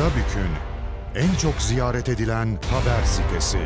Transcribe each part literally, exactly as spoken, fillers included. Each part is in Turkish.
Karabük'ün en çok ziyaret edilen haber sitesi.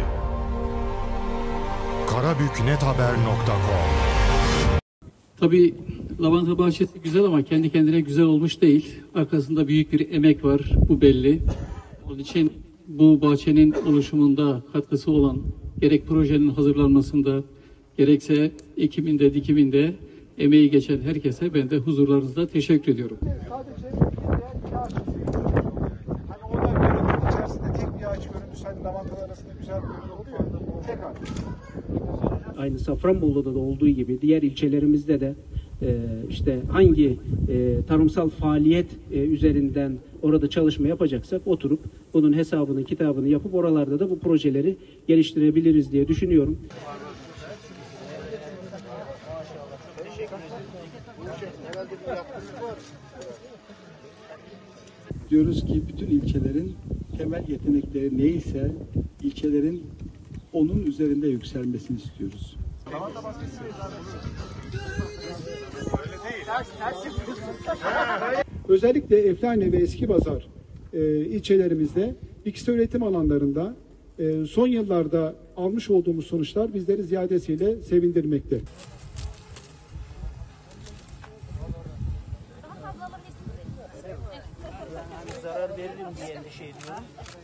karabük net haber nokta com. Tabii lavanta bahçesi güzel ama kendi kendine güzel olmuş değil. Arkasında büyük bir emek var, bu belli. Onun için bu bahçenin oluşumunda katkısı olan, gerek projenin hazırlanmasında, gerekse ekiminde, dikiminde emeği geçen herkese ben de huzurlarınızda teşekkür ediyorum. Sadece bir veya iki ağaç çiziyor. Hani o da görüntü içerisinde tek bir ağaç görüntüsü, hani lavantalar arasında güzel bir görüntü oluyor. Tek ağaç. Aynı Safranbolu'da da olduğu gibi diğer ilçelerimizde de e, işte hangi e, tarımsal faaliyet e, üzerinden orada çalışma yapacaksak oturup bunun hesabını, kitabını yapıp oralarda da bu projeleri geliştirebiliriz diye düşünüyorum. Diyoruz ki bütün ilçelerin temel yetenekleri neyse ilçelerin onun üzerinde yükselmesini istiyoruz. Özellikle Eflane ve Eskibazar e, ilçelerimizde bilgisayar üretim alanlarında e, son yıllarda almış olduğumuz sonuçlar bizleri ziyadesiyle sevindirmekte. Zarar veririm diye endişe ediyorum.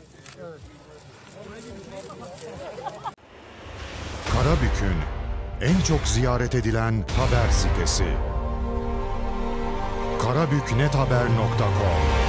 Karabük'ün en çok ziyaret edilen haber sitesi. karabük net haber nokta com.